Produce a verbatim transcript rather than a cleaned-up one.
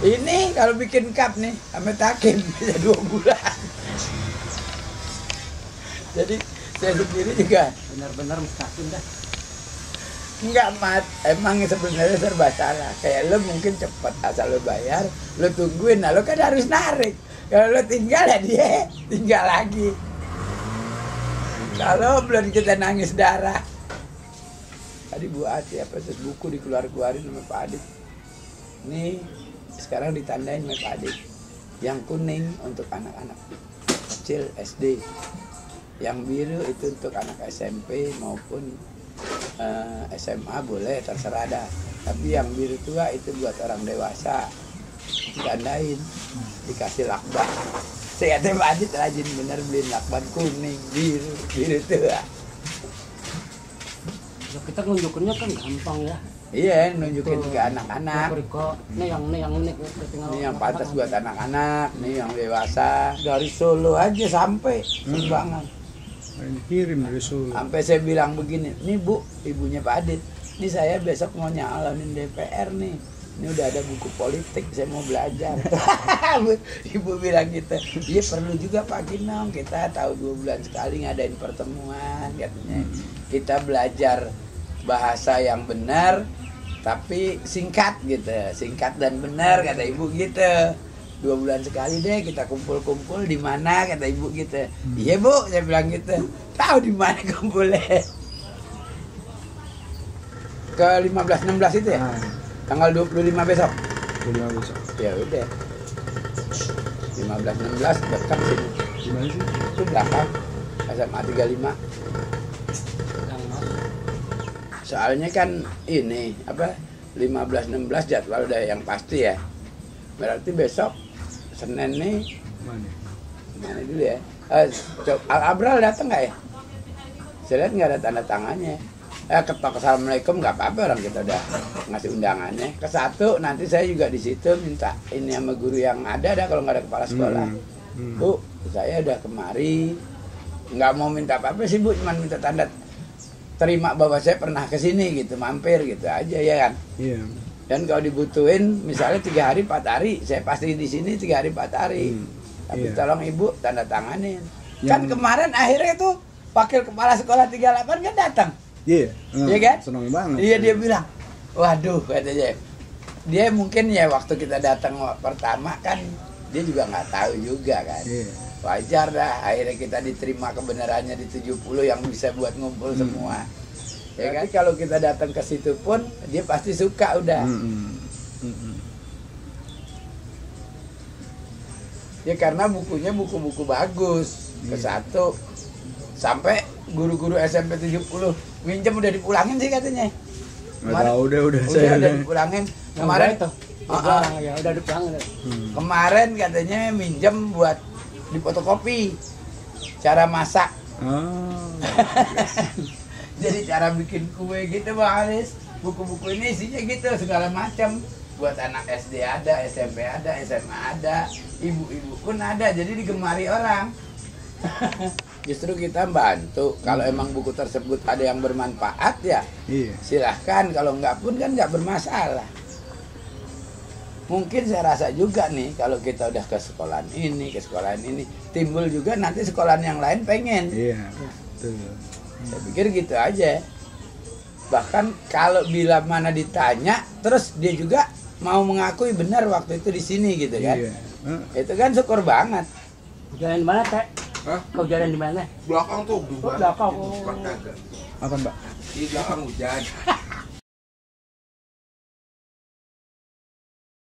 Ini kalau bikin cup nih sama takim bisa dua bulan. Jadi saya sendiri juga benar-benar mustahil dah. Enggak mat, emang sebenarnya serba salah. Kayak lo mungkin cepat asal lo bayar, lo tungguin, nah lo kan harus narik. Kalau lo tinggal ya dia tinggal lagi. Kalau belum kita nangis darah. Tadi Bu Ati apa terus buku dikeluar-keluarin sama Pak Adit. Nih sekarang ditandain sama Pak Adit. Yang kuning untuk anak-anak kecil S D. Yang biru itu untuk anak S M P maupun uh, S M A boleh terserah dah. Tapi yang biru tua itu buat orang dewasa. Ditandain, dikasih lakban. Saya kata Pak Adit rajin bener beliin lakban kuning, biru, biru tua. Ya, kita nunjukinnya kan gampang ya. Iya, nunjukin ke anak-anak. Nih yang nih yang ini Ini yang pantas buat anak-anak, nih yang dewasa. Dari Solo aja sampai sumbangan. Ini kirim dari Solo. Sampai saya bilang begini, nih Bu, ibunya Pak Adit. Ini saya besok mau nyalonin D P R nih. Ini udah ada buku politik, saya mau belajar. Ibu bilang gitu, iya perlu juga Pak Kinong, kita tahu dua bulan sekali ngadain pertemuan, katanya. Kita belajar bahasa yang benar, tapi singkat gitu, singkat dan benar kata ibu gitu. Dua bulan sekali deh kita kumpul-kumpul di mana kata ibu gitu. Iya Bu, saya bilang gitu. Tahu di mana kumpulnya? Ke lima belas enam belas itu ya? Nah. Tanggal dua puluh lima besok. dua puluh lima besok. Ya udah. lima belas enam belas dekat sini. Gimana sih? Itu belakang S M A tiga puluh lima. Soalnya kan ini apa lima belas enam belas jadwal udah yang pasti ya. Berarti besok Senin nih. Mana? Mana dulu ya? Eh, Al Abral datang nggak ya? Saya lihat nggak ada tanda tangannya. Eh ketok assalamualaikum nggak apa-apa, orang kita udah ngasih undangannya. Ke satu nanti saya juga di situ minta ini sama guru yang ada dah kalau nggak ada kepala sekolah. Hmm. Hmm. Bu, saya udah kemari. Nggak mau minta apa-apa sih Bu, cuma minta tanda terima bahwa saya pernah ke sini gitu, mampir gitu aja ya kan. Iya. Dan kalau dibutuhin misalnya tiga hari empat hari, saya pasti di sini tiga hari empat hari. Hmm. Tapi iya. Tolong Ibu tanda tanganin. Yang... Kan kemarin akhirnya tuh wakil kepala sekolah tiga puluh delapan kan datang. Iya. Yeah. Iya kan? Senang banget. Iya dia bilang, waduh katanya. Dia mungkin ya waktu kita datang pertama kan dia juga nggak tahu juga kan. Yeah. Wajar dah akhirnya kita diterima kebenarannya di tujuh puluh yang bisa buat ngumpul hmm. semua. Ya kan? Kalau kita datang ke situ pun dia pasti suka udah. Hmm. Hmm. Ya karena bukunya buku-buku bagus. Yeah. Ke satu sampai guru-guru S M P tujuh puluh minjem udah dipulangin sih katanya. Nggak tahu udah udah udah, saya udah dipulangin kemarin itu. Uh, uh, ya udah dipulangin. Hmm. Kemarin katanya minjem buat di fotokopi cara masak. Oh. Jadi cara bikin kue gitu Bang Aris. Buku-buku ini isinya gitu segala macam. Buat anak S D ada, S M P ada, S M A ada, ibu-ibu pun ada. Jadi digemari orang. Justru kita bantu kalau emang buku tersebut ada yang bermanfaat ya iya. Silahkan, kalau enggak pun kan enggak bermasalah. Mungkin saya rasa juga nih kalau kita udah ke sekolahan ini, ke sekolahan ini timbul juga nanti sekolahan yang lain pengen. Iya, betul. Saya pikir gitu aja. Bahkan kalau bila mana ditanya terus dia juga mau mengakui benar waktu itu di sini gitu kan. Iya. Itu kan syukur banget. Jalan mana Teh? Hah? Kau jalan di mana? Belakang tuh, di belakang. Oh. Apa Mbak? Di belakang hujan.